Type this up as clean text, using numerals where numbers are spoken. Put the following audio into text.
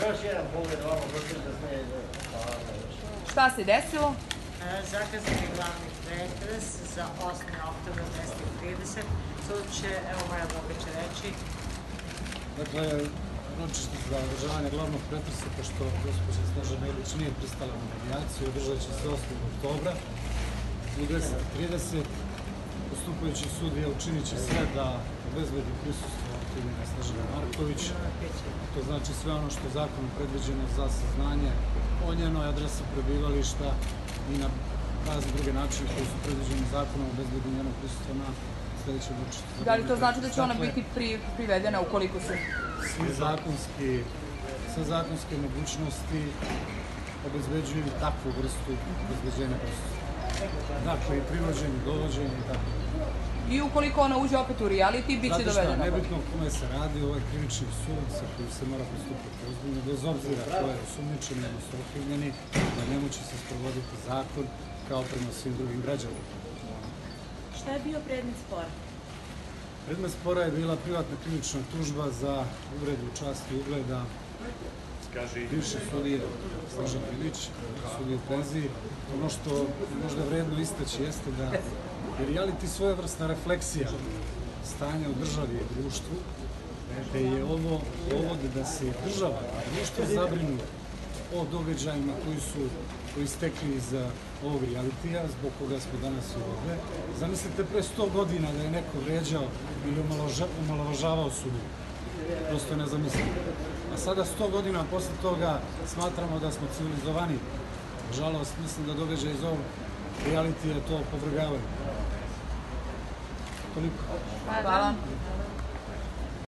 Još jedan pogled ovamo, da sme... Šta se desilo? Zakazan je glavni pretres za 8. oktober 230. Sud će, evo moja Boga će reći. Dakle, ročište za održavanje glavnog pretresa, pošto gospođa Snežana Ilić nije pristala na medijaciju, održat će se 8. oktobra u 10:30. Postupajući sudija učinit će sve da obezbedi prisustvo okrivljene Snežane Marković. To znači sve ono što je zakonom predviđeno za saznanje o njenoj adresi prebivališta i na razne druge načine koji su predviđeni zakonom obezbedi njeno prisustvo na sledećem ročištu. Da li to znači da će ona biti privedena ukoliko se... Sve zakonske mogućnosti obezbeđuju takvu vrstu obezbeđenja prisustva. Dakle, i privođenje, dovođenje i tako. I ukoliko ona uđe opet u reality, bit će dovedena. Zato što nebitno o kome se radi, ovo je krivični sud sa kojim se mora postupiti ozbiljno, bez obzira ko je osumnjičeni ili su okrivljeni, da njemu će se sprovoditi zakon kao prema svim drugim građanima. Šta je bio predmet spora? Predmet spora je bila privatna krivična tužba za uvredu časti i ugleda bivše sudije Snežane Ilić, sudije u penziji. Ono što možda vredno istaći jeste da je reality svojevrsna refleksija stanja u državi i društvu, te je ovo povod da se država i društvo zabrinu o događajima koji stekli iz ovog realitija, zbog koga smo danas i ovde. Zamislite pre 100 godina da je neko vređao ili omalovažavao sudiju. Prosto ne zamislim. A sada 100 godina posle toga smatramo da smo civilizovani. Nažalost, mislim da događaj iz ovog realitija to opovrgavaju. Toliko. Hvala.